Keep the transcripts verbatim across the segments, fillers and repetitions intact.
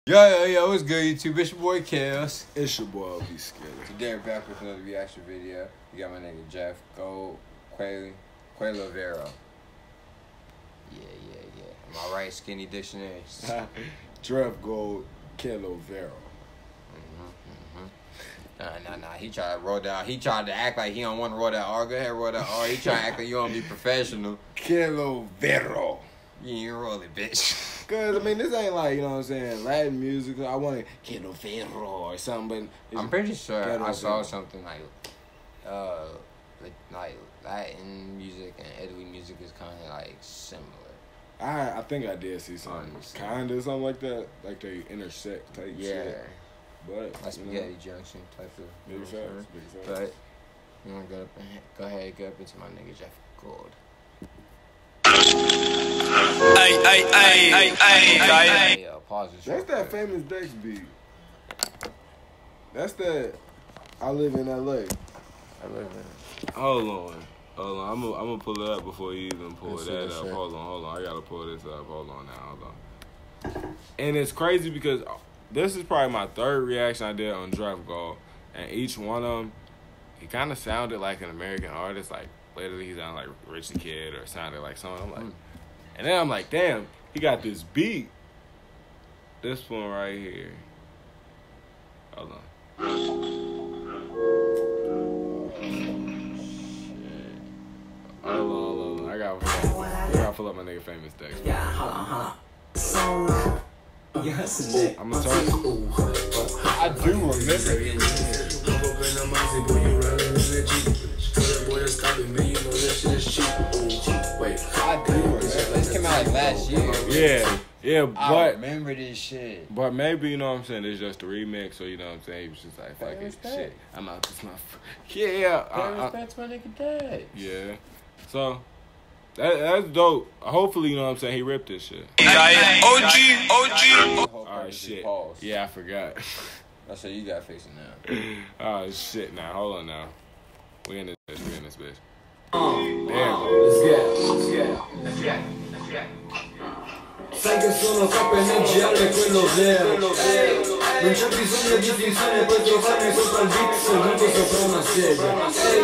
Yo, yo, yo, what's good, YouTube? It's your boy, Chaos. It's your boy, L B Skiller. Today, we're back with another reaction video. You got my nigga, Jeff Gold, Quay, Quay Vero. Yeah, yeah, yeah. Am I right? Skinny Dictionary. Jeff Gold, Kelo Vero. Mm-hmm, mm-hmm. Nah, nah, nah. He tried to roll down. He tried to act like he don't want to roll that R. Go ahead, roll that R. He tried to act like you don't be professional. Kelo Vero. You ain't roll it, bitch. Cause I mean, this ain't like, you know what I'm saying, Latin music. I want Kelo Vero or something, but I'm pretty sure Kelo I saw Vero. something like, uh, like, like Latin music and Italy music is kind of like similar. I I think I did see something, kind of something like that, like they intersect type Yeah. shit. But Like spaghetti junction type of. Big you know facts, what I'm saying? big facts. But you wanna go up and go ahead, go up into my nigga Jeff Gold. Ay, ay, ay, ay, ay, ay. Hey, uh, pause this. That's real that quick. famous Dex beat. That's that. I live in L A. I live in. Hold on. Hold on. I'm gonna I'm gonna pull it up before you even pull Let's see that this up. shit. Hold on, hold on. I gotta pull this up. Hold on now. Hold on. And it's crazy because this is probably my third reaction I did on Draft Gold. And each one of them, he kind of sounded like an American artist. Like, literally, he sounded like Rich the Kid or sounded like someone. I'm like, Mm. and then I'm like, damn, he got this beat. This one right here. Hold on. Hold on, hold on. I gotta, I gotta pull up my nigga Famous Dex. I'm gonna turn. I do remember. I do remember. This came out like last year. Yeah, yeah, I but remember this shit. but maybe, you know what I'm saying, it's just a remix, so you know what I'm saying, he was just like, fuck Pay it, respect. shit. I'm out this motherfucker. Yeah, yeah. Pay I- I- respect to my nigga Dad. yeah. So that that's dope. Hopefully, you know what I'm saying, he ripped this shit. O G, O G. Alright, shit. Pause. Yeah, I forgot. That's what you got facing now. Oh shit, now hold on now. We in this bitch, we in this bitch. Uh, There it goes. Sai che sono K N G L quello vero. Non c'è bisogno di finzione, puoi trovarmi sopra il beat seduto sopra una sedia.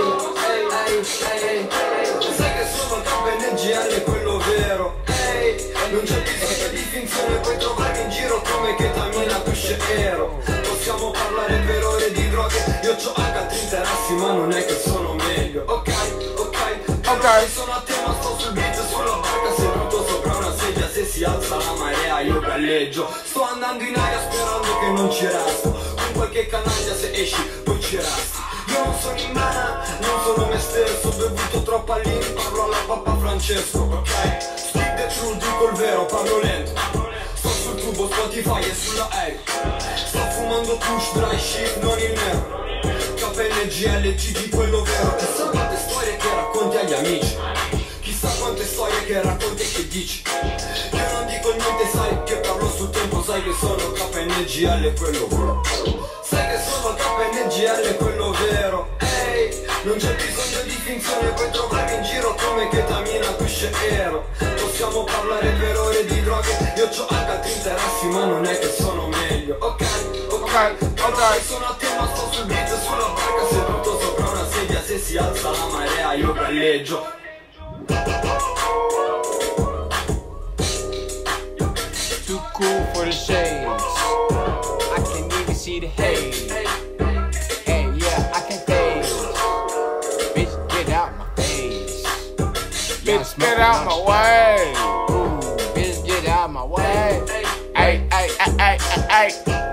Sai che sono K N G L quello vero. Non c'è bisogno di finzione, puoi trovarmi in giro come ketamina, pesce ero. Possiamo parlare per ore di droghe, io c'ho altri interessi ma non è che sono meglio. Ok, ok, ok, sono a tema, sto sul beat sulla barca seduto sopra una sedia. Se si alza la marea io galleggio. Sto andando in aria sperando che non ci resto. Con qualche canaglia se esci poi ci resti. Io non sono in mana, non sono me stesso. Ho bevuto troppo all'in, parlo alla papà Francesco. Ok, speak the truth, dico il vero, parlo lento. Sto sul tubo Spotify e sulla aereo. Sto fumando push dry shit, non il nero. K N G L G G quello vero. Chissà quante storie che racconti agli amici. Chissà quante storie che racconti e che dici. Io non dico niente, sai che parlo sul tempo. Sai che sono K N G L quello vero. Sai che sono K N G L quello vero. Ehi, non c'è bisogno di finzione, puoi trovarmi in giro come ketamina, pesce ero. Possiamo parlare per ore di droghe, io c'ho altri interessi ma non è che sono meglio. Ok, ok, ok, sono a tema, sto sul beat sulla barca seduto sopra una sedia. Se si alza la marea io galleggio. Too cool for the shades. I can't even see the haze. Hey, yeah, I can phase. Bitch, get out my face. Yeah, Bitch, get out my way. Ooh, bitch, get out my way. Hey, hey, hey, hey, hey,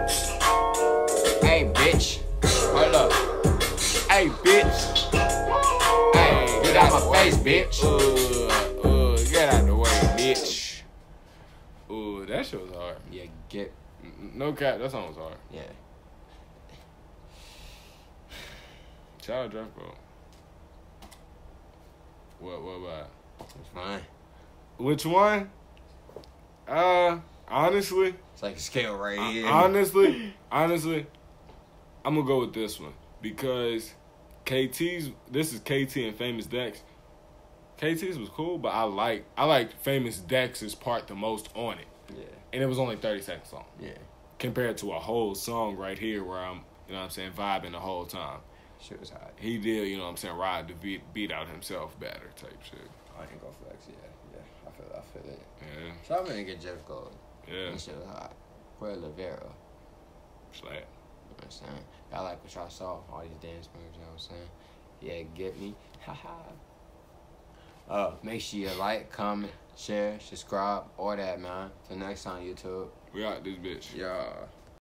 Hey, bitch. Hold up. hey, bitch. Hey, get out my face, bitch. Uh, uh, get out the way, bitch. Ooh, that shit was hard. Yeah, get. N- No cap, that song was hard. Yeah. Shout out Draft Gold. What, what, what? It's fine. Which one? Uh, honestly, It's like a scale right here. honestly, honestly, I'm gonna go with this one because K T's. This is K T and Famous Dex. K T's was cool, but I like I like Famous Dex's part the most on it, Yeah. and it was only thirty seconds long. Yeah. compared to a whole song right here where I'm, you know what I'm saying, vibing the whole time. Shit was hot. He did, you know what I'm saying, ride the beat, beat out himself better type shit. I ain't gonna flex, yeah. Yeah, I feel I feel it. Yeah, So I'm gonna get Jeff Gold. yeah, That shit was hot. Where Lavero. slap. You know what I'm saying? I like what y'all saw, all these dance moves, you know what I'm saying? Yeah, get me. Haha. Uh, make sure you like, comment, share, subscribe, all that, man. Till next time, YouTube. We out this bitch. Yeah.